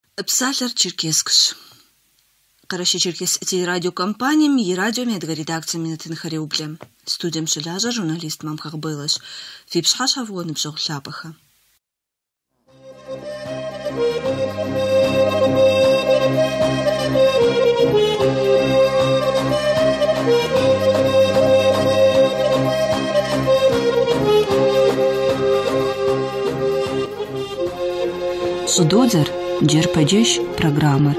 Псалъэр черкескщ. Къэрэщи Черкес телерадио компанием и радиом едга редакциям инэтынхэри ублэм. Студием щылажьэр журналист Мамхъ Гъбылэщ. Фи пщхьэщхьэ фӀыуэ ныбжьэгъу лъапӀэхэ. Щӏыдодзэр джэр пэджэщ программэр.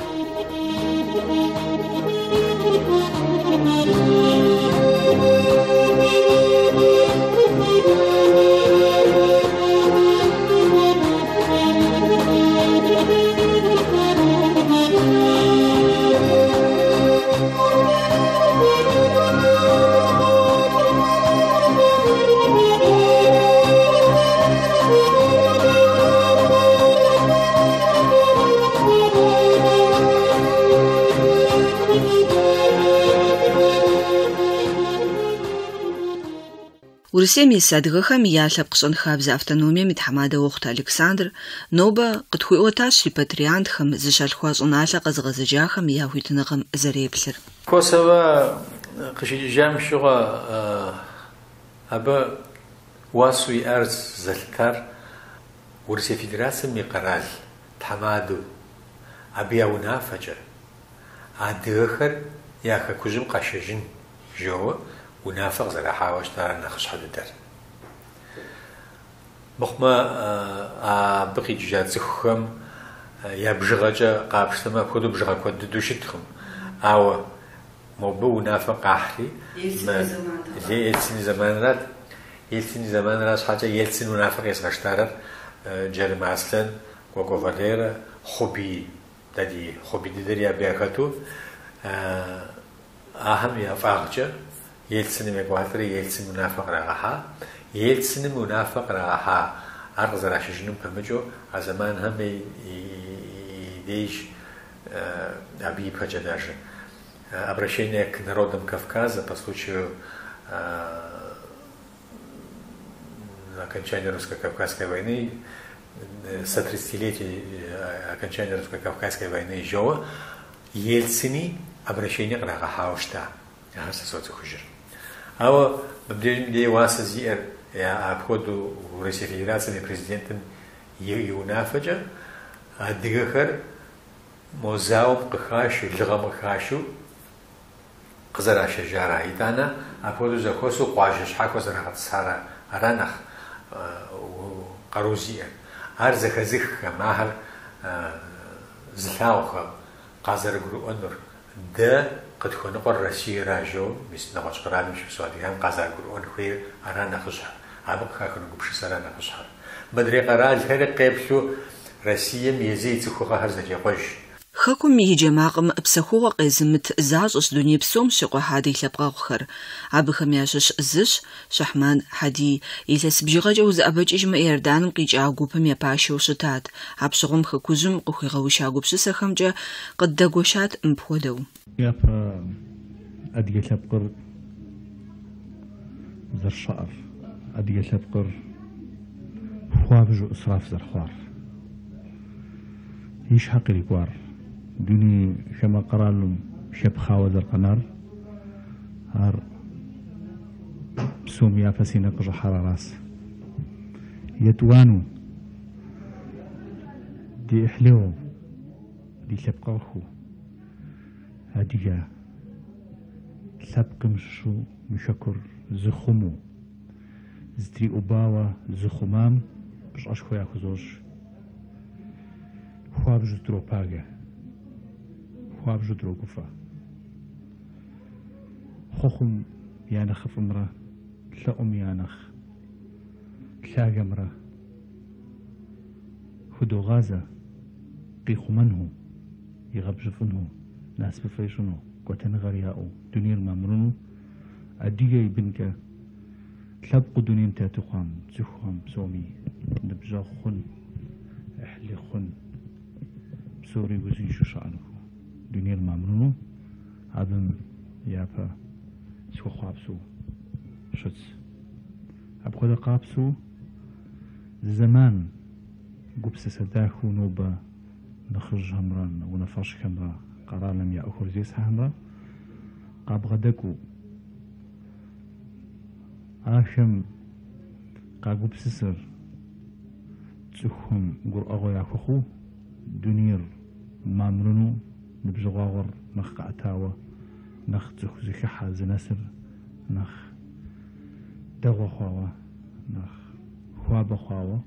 Урысем ис адыгэхэм я лъэпкъ щӏэнхабзэ автономием и тхьэмадэ уэхъут Александр нобэ къытхуиӏуэтащ репатриантхэм, зыщалъхуа щӏыналъэ къэзыгъэзэджахэм я хуитыныгъэм зэреплъыр. Косово къыщикӏыжам щыгъуэ абы уасу иӏэр зэлъытар Урысия Федерацием и къэрал тхьэмадэу абы я унафэкӏэ адыгэхэр я хэкужьым къэшэжын жоуэ унафэ къызэрахьауэ щытар нэхъыщхьэ дыдэр. Мыхъумэ абы къикӏыжа цӏыхухэм я бжыгъэкӏэ къапщтэмэ апхуэдэу бжыгъэ куэд дыдэу щыткъым. Ауэ мобы унафэ къахьри Ельцин зэманрат щхьэкӏэ Ельцин унафэ къезгъэштарэр Джерем Аслъэн, Коко Валерэ, хъуби дыдэри абы яхэту ахэм я фӏагъкӏэ Ельциным екӏуатэрэ Ельцин унафэ кърагъэхьа. Ельциным унафэ кърагъэхьа ар къызэрашыжыным пэмыкӏэу а зэманхэм и деж абы ипэкӏэ даже обращение к народам Кавказа по случаю окончания русско-кавказской войны, со 30-летия окончания русско-кавказской войны жоа Ельцини обращение к Рагахаушта. Ава бдежми васа зиер обходу Российской Федерации президентом Юнафаджа, а дигахар мозаум кхашу, лгам кхашу, казараша жара итана, обходу захосу кважиш хако зарахат сара аранах карузиер. Ар захазих махар злауха казаргру онур да قد كنا قرصي راجو مثل نقاش قرآن مش بسوادي هم قزار قرآن خير أرانا خشها عبق خاكن قبش سرانا خشها مدري قرآن هذا قبلو روسيا ميزي تخوها هرزة يقش خاكم يجمعهم بسخوة قزمت زاجش دنيا بسوم شقوا حادي لبقاخر عبخم ياشش زش شحمان حدي يلس بجيغاج أوز أبج إجمع يردانم قيج عقوبهم يباشو شتات عبشغم خكوزم قخي غوش عقوبش سخمجا قد دقوشات مبودو يابا أدي لبقر زر شعر أدي لبقر خوابجو إسراف زر خوار يش حقي لكوار دوني شما قرالهم شب خاوز القنار هار بسوم يا فسينا قجا حراراس يتوانو دي إحلو دي لبقاخو هادية لبقم شو مشكر زخمو زدري أباوة زخمام بش أشكو يا خزوش خواب جدرو باقة خواب جدرو قفا خوخم يانخ فمرة تلقم يانخ تلاقى مرة خدو غازة قيخو منه يغبجفنه ناس بفيشنو قوتن غرياؤو دنيا المامرونو أديجي بنك تلبقو دنيا متاتخوام زخوام سومي نبجا خن احلي خن سوري وزين شو شأنه دنيا المامرونو عدم يافا سو خوابسو شتس أبخد قابسو زمان قبس سداخو نوبا نخرج همران ونفرش همرا قرالم يا أخر زيس همرا قاب غدكو آشم قاقو بسسر تسخهم قر أغو ياكوخو دونير مامرنو نبجغاغر نخ قعتاوة نخ تسخ زكحة زنسر نخ دغو خواوة نخ خواب خواوة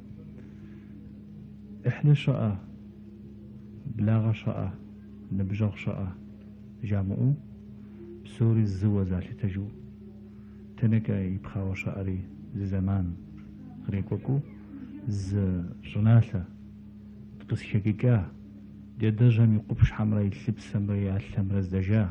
إحلى شاء بلاغ شاء نبجغ شاء جامعو بسوري الزوة ذات تجو تنكا يبخاو شاءري زمان غريكوكو ز جناثة تقس شكيكا دي دجام يقبش حمراي اللبس سمري عالثمر الزجا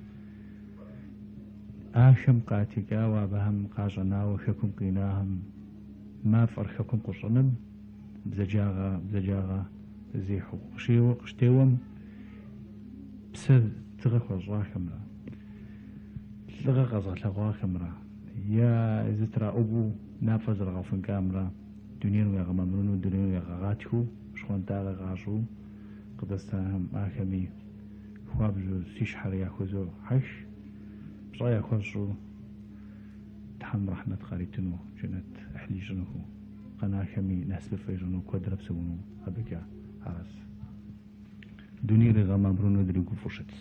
آشم قاتيكا وابهم قاجنا وشكم قيناهم ما فرخكم قصنم بزجاغا زيحو قشتيوم بسد تغخ وزغا كمرا تلغا غزغ لغا كمرا يا إذا ترى أبو نافذ رغفن كامرا دنيا ويغا ممرونو دنيا ويغا غاتكو شخوان تاغا غاشو قدستاهم آكمي خوابجو سيش حر ياخوزو حش بصا ياخوزو تحم رحمة خاريتنو جنت أحلي جنوهو قنا كمي نحسب فيجنو كودرب سونو أبكا عرس دنيا رغا ممرونو دريقو فرشت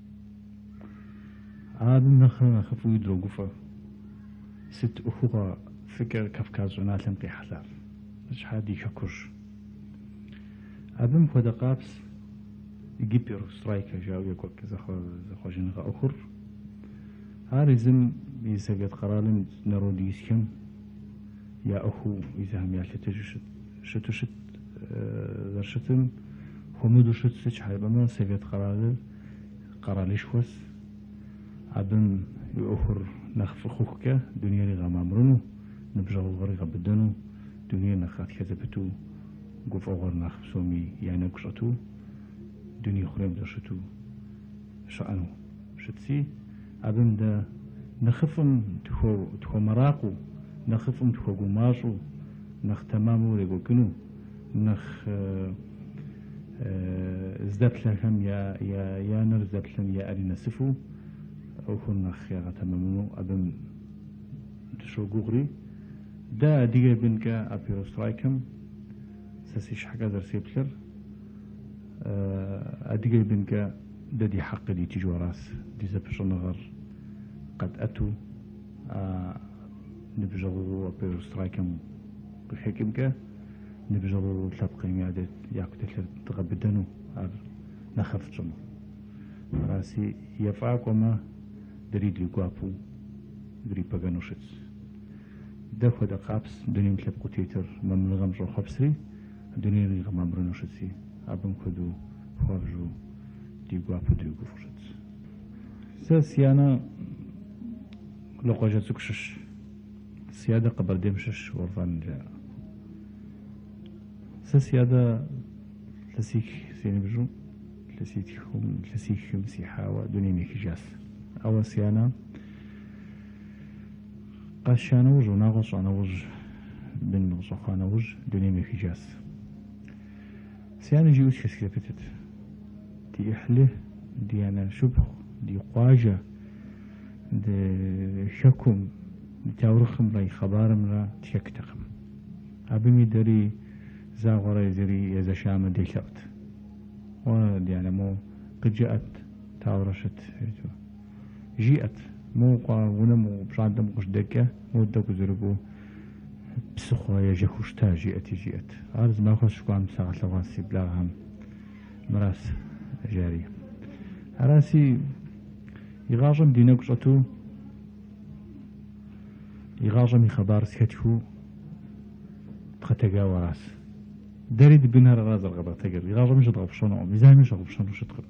عادم نخفو يدرو قفا ست أخوة فكر كفكاز ونالم قي حلال مش حادي شكر أبم خدا قابس يجيبيرو سترايكا جاو يقول زخو جنغا أخر هارزم يساقات قرالم نرو ديسكم يا أخو إذا هم يعلت شتوشت ذرشتم خمودو شت سيش حيبما ساقات قراليش وس أبم يأخر نخف خوكا دنيا لغا مامرنو نبجغ غريغا بدنو دنيا نخات كذبتو قف أغر نخف سومي يعني قشتو دنيا خريم درشتو شأنو شتسي أبم دا نخفم تخو مراقو نخفم تخو قماشو نخ تمامو ريقو كنو نخ زدت لهم يا نرزت لهم يا أري نسفو أو كنا خيارة تمامو أبن تشو قغري دا ديجا بنكا أبيرو سترايكم ساسيش حقا در سيبتلر أديجا بنكا دا دي حق دي تيجو راس دي زبشو نغر قد أتو نبجغو أبيرو سترايكم بحكمك نبجغو تلبقي ميادة ياكو تلر تغبدنو نخف جمو راسي يفاق وما دريد لقابو دري بغانوشت دفو دا قابس دنيا متلب قتيتر مملغم جو خبسري دنيا ريغ ممرنوشتسي أبن كدو خوارجو دي قابو دري قفوشت سيانا لقوجة زكشش سيادة قبر دمشش ورفان جاء سيادة لسيك سيني بجو لسيكهم مسيحة دنيا ميكي جاس أول سيانا قاشانا وج وناغص عنا وج بن وصخانا وج دنيا ميكي جاس سيانا جيوش كسكي بتت دي إحله دي أنا شبه دي قواجة دي شكم دي تاورخم راي خبارم را تشكتخم أبمي داري زاغوري زري يزا شامة دي شبت يعني مو قد جاءت تاورشت جيئت مو ونمو بشعدم قش دكة مو دكو زرقو بسخوا يجهوشتا جيئت عارز ما خوش شكو عم ساعة لغاسي بلاغهم مراس جاري راسي يغاجم دي نقشتو يغاجم يخبار سكتفو تختقا وراس داريد بنهار راز الغبا تقر يغاجم يشد غبشونو ميزان يشد غبشونو شتقر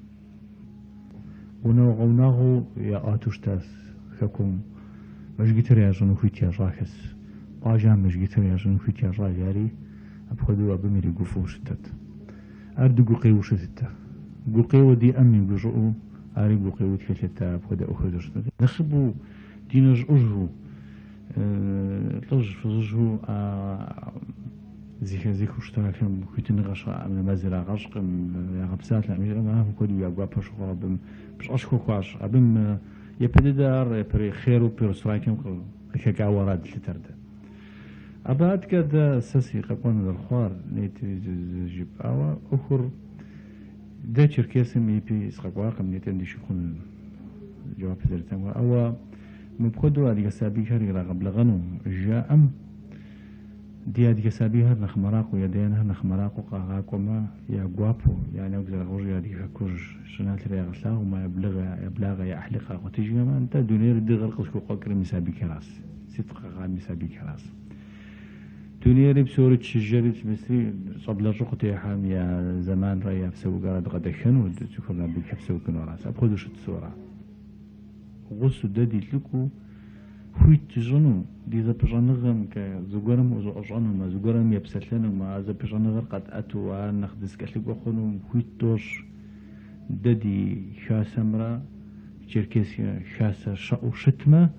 ونغو يا آتوشتاس حكم مشجتر يا جنو في تياراكس باجام مشجتر يا جنو في تيارا جاري أبخدوا أبميري قفو شتت أردو قوقيو شتت قوقيو دي أمي بجؤو أري قوقيو تكشتا أبخدا أخذ شتت نخبو دينج أجهو طج فزجهو زيك اشتراكهم كنت غش من مزرعة غشق يا غبسات ما هم كودو يا جواب شغل بم مش أشكو خاش أبم يبدأ يبري خير وبير سترايكهم كجاورات لترده أبعد كده ساسي قبون الخوار نيت جيب أوا أخر ده تركيسم يبي سقواقم نيت عندي شكون جواب درتم أوا مبخدو على جسابي هري قبل غنو جاءم دي على جسابي هر نخمراق ويدين هر نخمراق وقاقما يا جوابو يعني أقدر أقول يا دي كوج شنات ريا غسلا وما يبلغ يا أحلقة وتيجي ما أنت دنيا دي غرق شو قاكر مسابي كراس صدق قام مسابي كراس دنيا بسورة شجرة مصري صبل الرقط يا حام يا زمان رأي بسوق قراد قدشن وتذكرنا بكبسوق كنوراس أبخذ وش الصورة غصو دادي لكو خويت تجنو دي ذا بجنغم كزوجرم وزوجانو ما زوجرم يبسلنا ما ذا بجنغر قد أتوا نخدس كلك وخنو خويت توش دادي شاسمرا تركيسيا شاسة شاو شتمة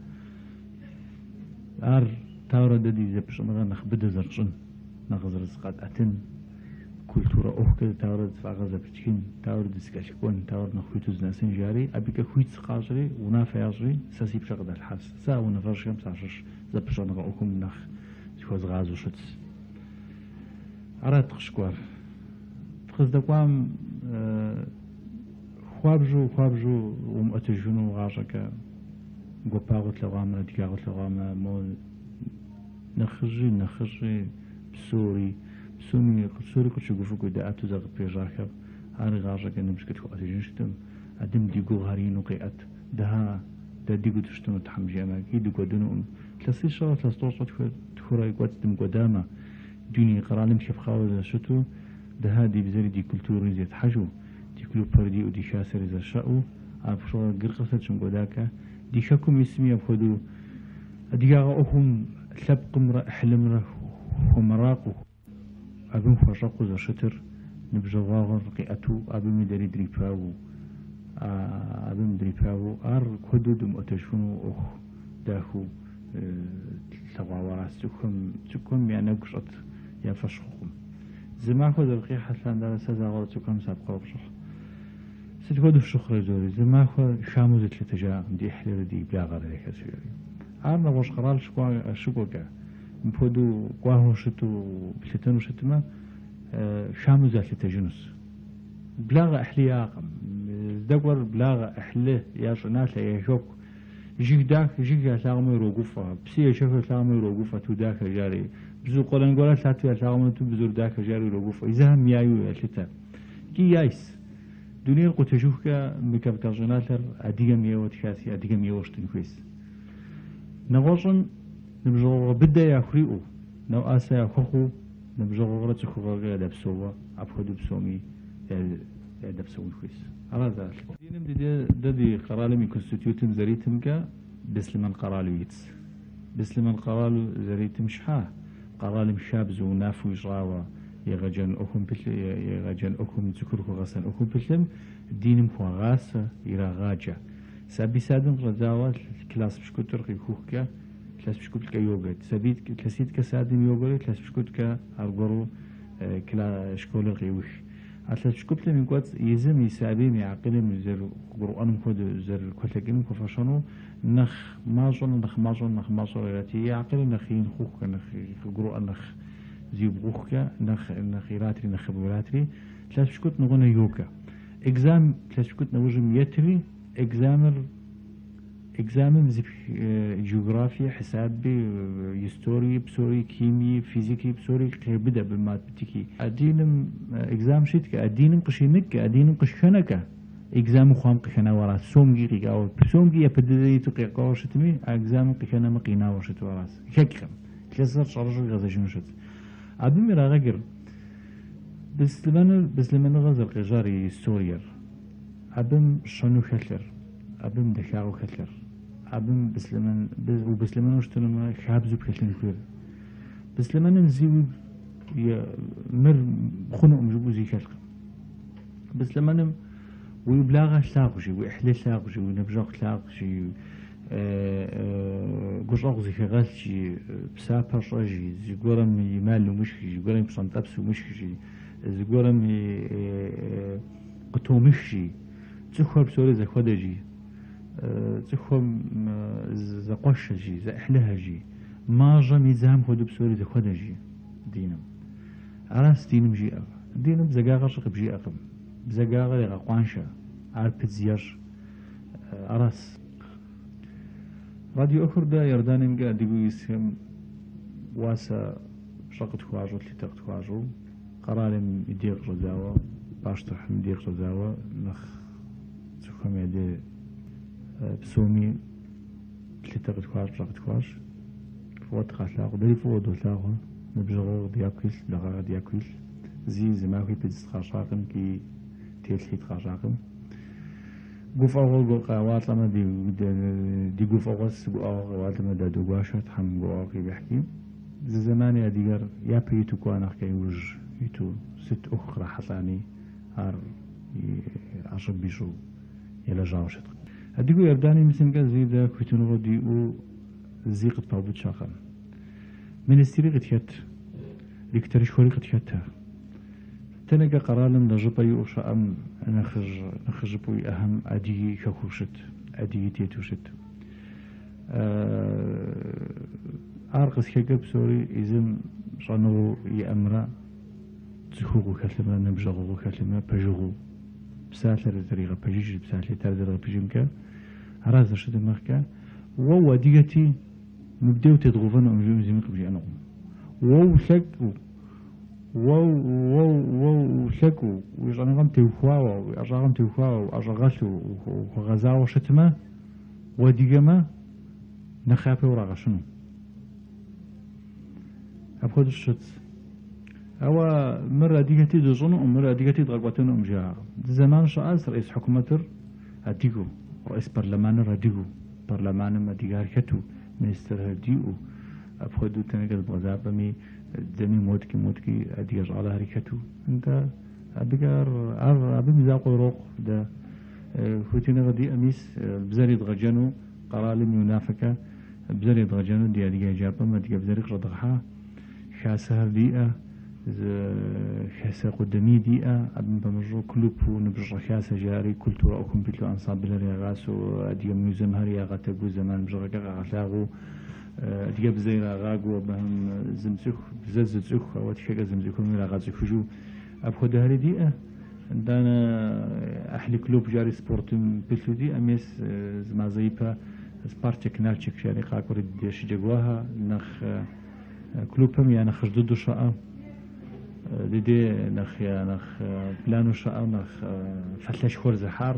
تاورا دادي زي بشنغا نخبد زرشن نغزر زقات أتن كولتورا أوكل تاورا دفاغا زبتشكين تاورا دسكاشكون تاورا نخويتو زناسين جاري أبيكا خويت سقاجري ونافع يجري ساسي بشغد الحاس سا ونفرشكم ساشش زي بشنغا أوكم نخ شوز غازو شتس أراد تخشكوار تخز دقوام خوابجو ومأتجونو غاجكا قوباغوت لغامة ديكاغوت لغامة مول نخرجي بسوري سوري كل شيء قفوك إذا أتو زغ بيجاكب هاري غاجة كأنه مش كتفو أتجين شتم أدم ديقو هاري نقيئت ده ديقو تشتم تحمجي أماك يديقو دونو تلسي شغل تلسطوصة تفورا يقوات دم قدامة دوني قرالم كيف خاوة شتو ده دي بزاري دي كولتوري زي تحجو دي كلوبر دي ودي شاسر زي شاو عارف شغل قرقصة شم قداكا دي شاكم اسمي أبخدو أديقا أخون ثبقم حلم ومراقو أبن فرقو ذا شتر نبجواغر رقيئتو أبن مدري دريباو أبن دريباو كودو مؤتشفونو أخ داخو تغاوراس تكم يعني قشط يا فشخكم زماكو ذا رقيق حسان دار سازاغر تكم سابقا بشخ ستكودو الشخر زوري زماكو شامو زت لتجا دي حلير دي بلاغر لك سيوري عارنا وش قرال شكوكا مفودو قاهو شتو بلتنو شتما شامو زات لتجنس بلاغة أحلياقم دقور بلاغة أحليه يا صناس يا شوك جيك داك جيك يساقمو يروقوفا بسي يشوف يساقمو يروقوفا تو داك جاري بزو قولن قولا ساتو يساقمو تو بزور داك جاري يروقوفا إذا هم يايو يشتا كي يايس دنيا القو تشوفك مكابكا جناتر أديقم يوت كاسي أديقم يوشتن كويس نغوصن نبجغ بدا ياخريقو نو آسا ياخوخو نبجغ غرات يخوغا غير دابسوا عبخدو بسومي دابسوون كويس على ذلك دي قرالمي كونستيتيوتم زريتم كا بسلمان قرالو يتس بسلمان قرالو زريتم شحاه قرالم شابزو ونافو يجراوا يغجن أكم تكركو غسن أكم بسلم دينم خوا غاسة يرا غاجة سابي سادم رزاوات كلاس بشكو ترقي كوكا كلاس بشكو تلك يوغت سابيت كلاسيت كسادم يوغت كلاس بشكو تلك أرغورو كلا شكول الغيوش أتلاس بشكو تلك من قوات يزم يسابيم يعقلم زر قرآن خود زر كتلقين كفاشانو نخ ماجون راتي يعقل نخين خوكا نخ قرآن نخ زيب غوكا نخ راتري نخ بولاتري كلاس بشكو نغنى يوغا إكزام كلاس بشكو نوجم يتري إكزامم زي جغرافيا حسابي هيستوري بسوري كيمياء فيزيكي بسوري بدا بالماتيكي أدينم إكزام شيتك أدينم قشينك أدينم قشخنك إكزام خوام قشنا وراس سومجي قاو سومجي يبدأ تقيقاو شتمي إكزام قشنا مقينا وشت وراس كيكم كسر شرج غزشون شت أبي مرا غير بسلمان غزر قجاري سورير أبم شنو خلر أبم دشاو خلر أبم بسلمان وشتلما شابزو بخلين كبير بسلمان نزيو مر خنو مجبو زي خلق بسلمان ويبلاغ لاغشي وإحلى لاغشي ونبجاق لاغشي قشاق زي غالشي بسافر شاجي زيقورم يمالو مشكي زيقورم بصنطبسو مشكي زيقورم قطو مشكي تخوب بسوري زي خودجي تخوب زقوشجي زي احلهجي ما جامي زهم خودو بسوري زي خودجي دينم عراس دينم جي أب دينم بزقاغر شق بجي أقم بزقاغر يغا قوانشا عارب زيار عراس راديو أخر دا يرداني مقا ديقو يسهم واسا شقت خواجو تلتقت خواجو قرارم يديق رزاوة باشتح مديق رزاوة نخ تخوم يدي بسومي تلتقت خواج شقت خواج فوت خاتلاق داري فوت وتلاقو نبجغو دياكويل لغا دياكويل زي ماكوي بيتز خاشاقم كي تيلحيت خاشاقم قوف أول قوق وات لما دي قوف أول سقوا وات لما دادو قاشة هم قوا كي بيحكي زمان يا ديار يا بيتو كوانا كي وج يتو ست أخرى حطاني هار عشب بيشو يلا جاوشت أديكو يرداني مثل كذا زي دا كويتونو ديو زيقت بابو تشاقم من السيري قتيت لكترش خوري قتيتها تنقى قرالم لجبري وشأم نخرج بوي أهم أدي كخوشت أدي تيتوشت أرقص كجب سوري إذن شانو يأمر تخوغو كلمة نبجغو كلمة بجغو بساتر طريقة بجيج بساتر طريقة بجيمكا هراز رشد مخكا وو ديتي مبدأ تدغفن أمجوم زميق بجي أنا وو شكو وو شكو ويجانغم تيوخواو ويجانغم تيوخواو وأجغاشو وغزاو شتما وديجما نخافي وراغ شنو أبخد الشت أوا مرة ديجتي دجنو ومرة ديجتي دغقوتنو أمجاها زمان شاس رئيس حكومة أديجو رئيس برلمان رديجو برلمان ما ديجار كتو مينستر هديو أبخدو تنقل بغزابمي دمي موتكي أديجاج على هركتو أنت أبيجار أبي مزاقو روق ده فوتين غدي أميس بزاري دغجانو قرالي منافكة بزاري دغجانو دي أديجا جابا ما ديجا بزاري قردغحا خاسة هرديئة خاسة قدامي ديئة أبن بمجرو كلوبو نبجر خاسة جاري كلتورا أو كمبيتلو أنصاب بلاري غاسو أديجا ميوزم هريا غاتقو زمان بجرقا غاتلاغو أديجا بزيرا غاقو بهم زمزوخ بزاززوخ أو تشيكا زمزوخو ميرا غازوخ جو أبخد هاري ديئة دانا أحلي كلوب جاري سبورتم بيتلو دي أميس زمازيبا سبارتك نالتشك جاري قاكوري ديش جاقواها نخ كلوبهم يعني نخ جددو شاء دي نخ بلانو شاء نخ فتلش خور زحار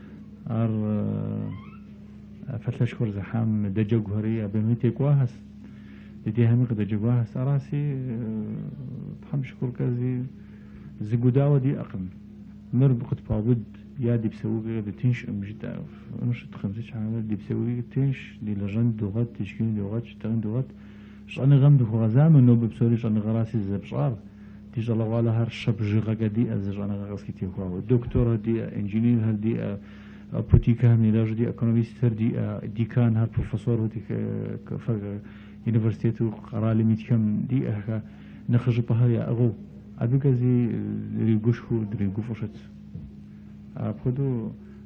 فتلش خور زحام دجاج هري بميتي كواهس دي هم قد دجاجواهس أراسي بحمش كور كذي زجوداو دي أقم مر بقت بابد يا دي بسوي بتنش مجد نش تخمسة عامل دي بسوي تنش دي لجند دوغات تشكيل دوغات شتغن دوغات شأن غمد خغزام إنه بسوري شأن غراسي زبشار تيجي الله ولا هر شب جيغا دي أزج أنا غرس كتير خواو دكتور دي إنجنير هدي بوتيكا ميلاج دي إقونوميست دي ديكان هر بروفيسور هدي كفر يونيفرسيتي قرالي ميتكم دي أهكا نخرج بهاي أغو أبي كذي ريجوشو دريجوفوشت أبخدو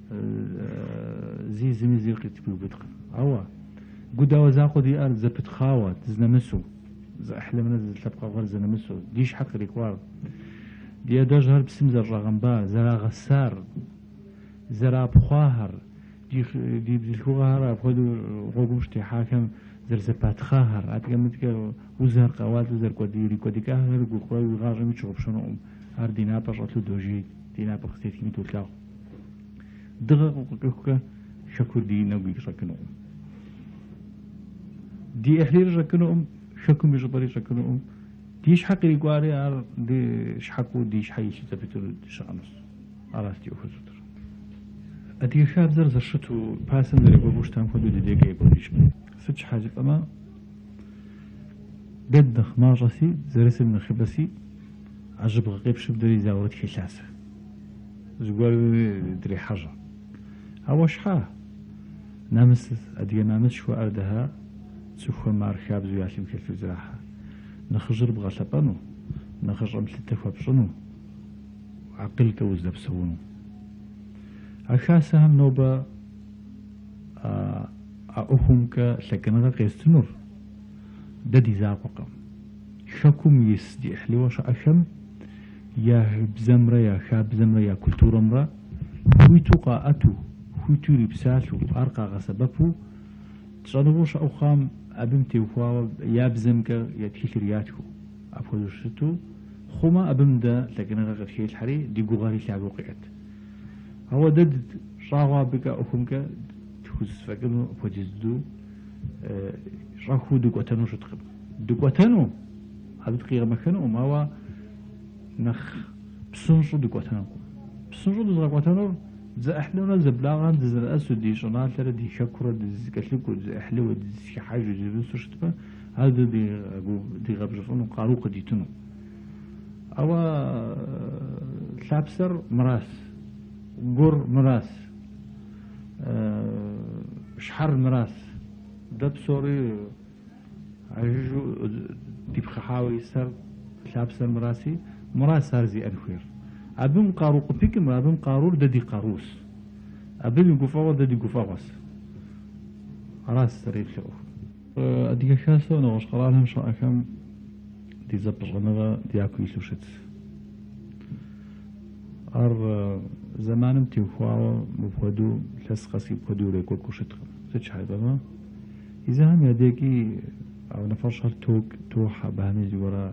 زي زمي زي قتبي بدق أوا قدا وزاقو دي أرض زبط خاوة زنمسو زا أحلى من زي تلبقى غير زنمسو ديش حق ريكوار دي أدوجهر بسم زر رغنبار زرا غسار زرا بخواهر دي بالخواهر أبخدو غوغوش تي حاكم زر زبات خاهر عتقمت وزهر قوات وزر كوديري كوديكاهر قوي غاجمي تشوف شنو هر دينا بجاتلو دوجي دينا بختيت كيمي تطلع دغه شكر دي نوغي شكنو دي احلير شكنو شكو مجبري شكنو ديش حقي يقاري ار دي شحقو ديش حيش تبتل شانس عرفتي وخزتر ادي شاب زر زرشتو باسم دري بوشتام خدو دي ديغي بوليش فتش حاجه اما بدخ ماجسي زرسم من خبسي عجب غيب شب دري زاورت خلاسه زغور دري حاجه هوا شحاه نامس أدي نامس شو أردها تشوف مار خابز ويعلم كيف يزرعها نخجر بغلبانو نخجر مثل التفابشنو عقل كوز بسونو أخاسهم نوبة أهم كسكنها قيستنور ددي زاقم شكم يسدي إحلي وش أشم يا بزمرة يا خاب بزمرة يا كلتور مرة خويتو قاعتو خويتو ربساتو أرقى غسببو تصنعوش أخام أبمتي وخوا يا بزمك يا تكيل رياتو أفوزشتو خما أبمدا لكن غير شيء الحري دي جوغاري لعب وقعت هو دد شاوا بك أخمك تخص فكرنا فجزدو شاخو دقوتانو شتخب دقوتانو هذا تقير مكانه ما هو نخ بسنجو دقوتانو بسنجو دقوتانو زي أحلونا زبلاغان زي الأسود دي شنات لرا دي شكرا دي كتلكو زي أحلو دي حاجة دي بسو شتبا هذا دي غبجفونو قاروق دي تنو أو شابسر مراس قر مراس شحر مراس دب سوري عجو ديبخ حاوي سر شابسر مراسي مراس هارزي أنخير أبن قاروق بيكم أبن قارور ددي قاروس أبن قفاوة ددي قفاوس راس سريب شو أديك شاسو نغش قرارهم شو أكم دي زبجنغا دياكو يسوشت زمانم تيوخواو مبخدو لسقسي بخدو ريكول كوشتخم زيتش حيبما إذا هم يديكي أو نفرشر توح بهمي جورا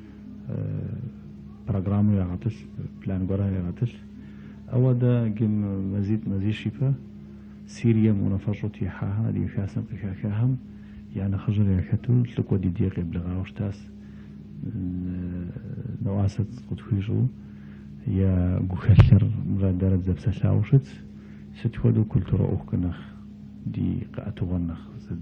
برنامج يعطش بلان قرار يعطش أو دا جم مزيد شفا سيريا منفرشة تيحها دي فاسم قشاكهم يعني خجر يكتو تلقوا دي ديق بلغاوش تاس نواسط قدويجو يا جوكشر مغادرة زبسة شاوشت ستودو كلتورا أوكنخ دي قاتوغنخ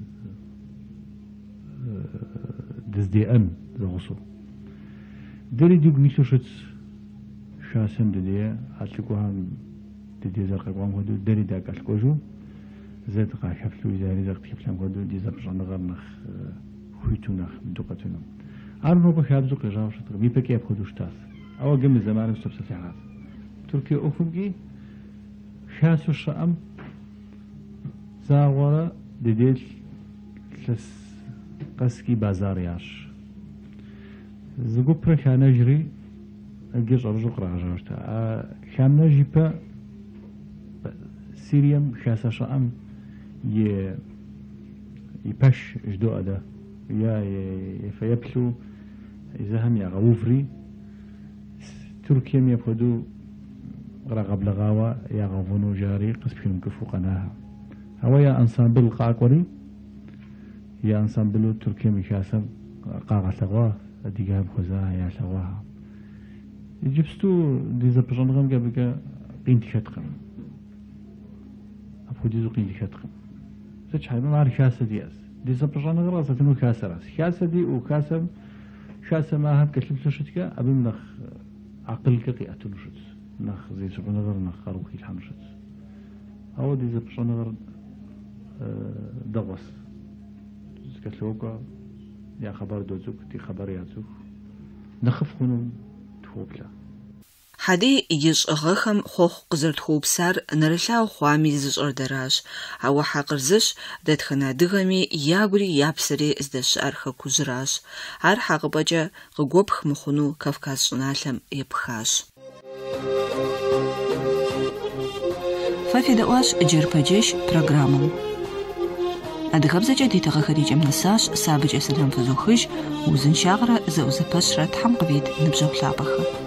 دزدي أن زغصو داري دوك ميسوشت شاسم ددي هاتلكوهم ددي زرقوام هدو داري داك أتلكوجو زاد قا حفلو زاري زرق حفلام هدو دي زبجان غرنخ خويتونخ بدوقتونم عارفو بخابزو قجاوشت بيبكي أبخدوش تاس أو جم زمان مستبسط ساعات تركيا أخوكي شاسو الشام زاورا دديل لس قسكي بازارياش زقوبر كان يجري الجيش أرجو قرأ جاوشتا كان نجيبا سيريم شاسا شام يبش جدو أدا يا فيبلو إذا هم يغوفري تركيا يفقدوا رغب لغاوة يغفونوا جاري قسم كفو قناها هو يا انسامبل قاقوري يا انسامبل تركيا مشاسم قاقا لغوا ديجا بخزاها يا لغواها جبستو ديزا بجنغم قبل قينتي شتقم أفقدوا قينتي شتقم زيتش حاجة ما عارف كاسة دياس ديزا بجنغ راسة تنو كاسة راس كاسة دي وكاسة شاسة ما هب كتلبسو شتكا أبي منخ عقل كقي أتلوشت نخ زي سبنغر نخ روحي الحمشت أو دي زبشنغر دغس كتلوكا يا خبر دوزوك تي خبر يازوك نخف خنون تفوبلا حدي يج غخم خوخ قزرت خوب سر نرشاو خوامي زج اردراش او حقرزش دتخنا دغمي ياغري يابسري ازدش ارخ كوزراش ار حق بجا غوبخ مخونو كافكاز شنالم يبخاش ففيدواش جيرباجيش программам أدغبزة جديدة خديجة منساش سابج أسلام فزوخيش وزن شاغرة زوزة بشرة حمقبيد نبجو لابخ